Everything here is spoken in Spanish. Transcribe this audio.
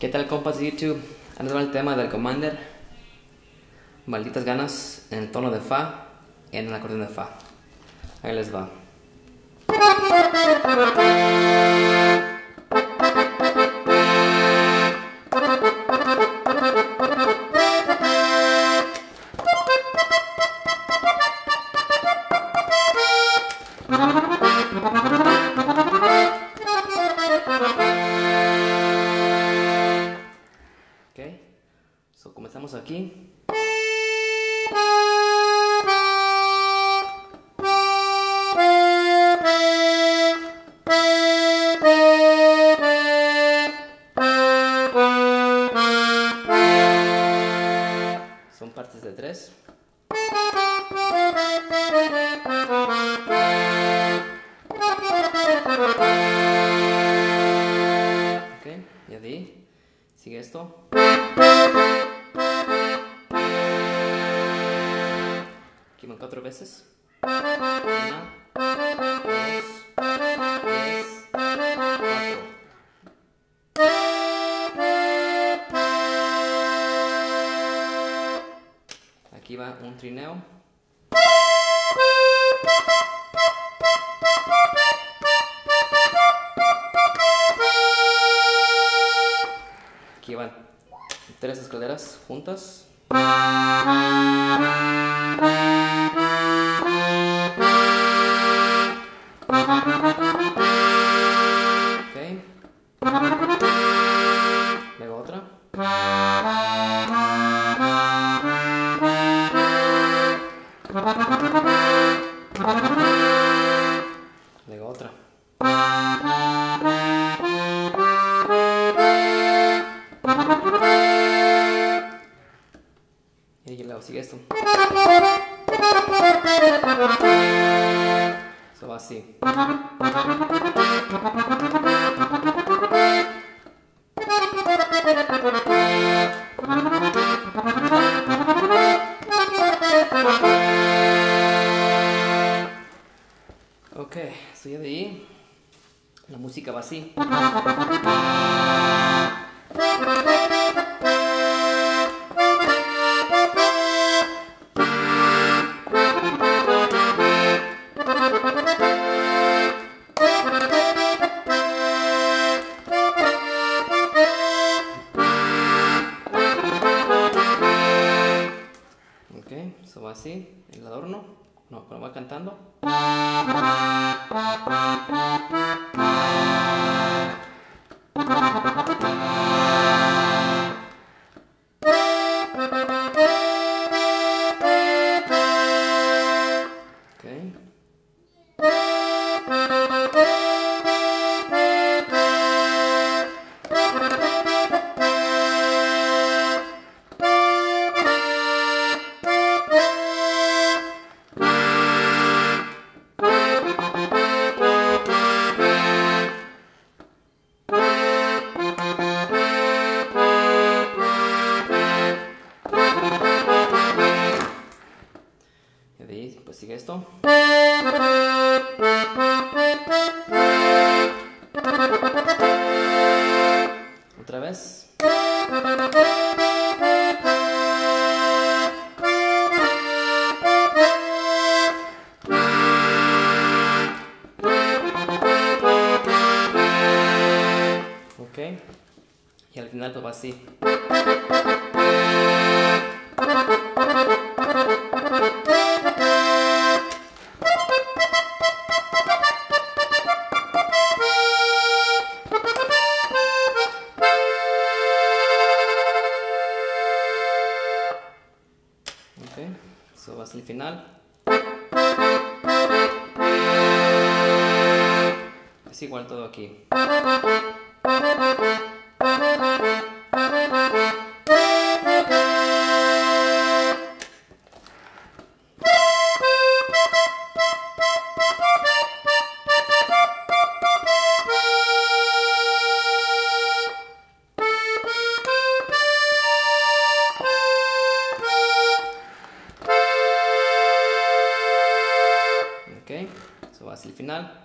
¿Qué tal, compas de YouTube? Ahora va el tema del Commander. Malditas ganas en el tono de Fa y en el acordeón de Fa. Ahí les va. Ok, so comenzamos aquí. Son partes de tres. Ok, y de ahí sigue esto. Aquí van 4 veces. 1, 2, 3, 4. Aquí va un trineo. Aquí van 3 escaleras juntas. Ok. Luego otra. Luego otra. Y luego sigue esto. Eso va así. Ok, so ya de ahí la música va así. Ok, eso va así, el adorno, no, cuando va cantando. Ok. Y de ahí pues sigue esto. Otra vez. Ok. Y al final pues va así. Ok, eso va a ser el final. Es igual todo aquí. Ok, eso va a ser el final.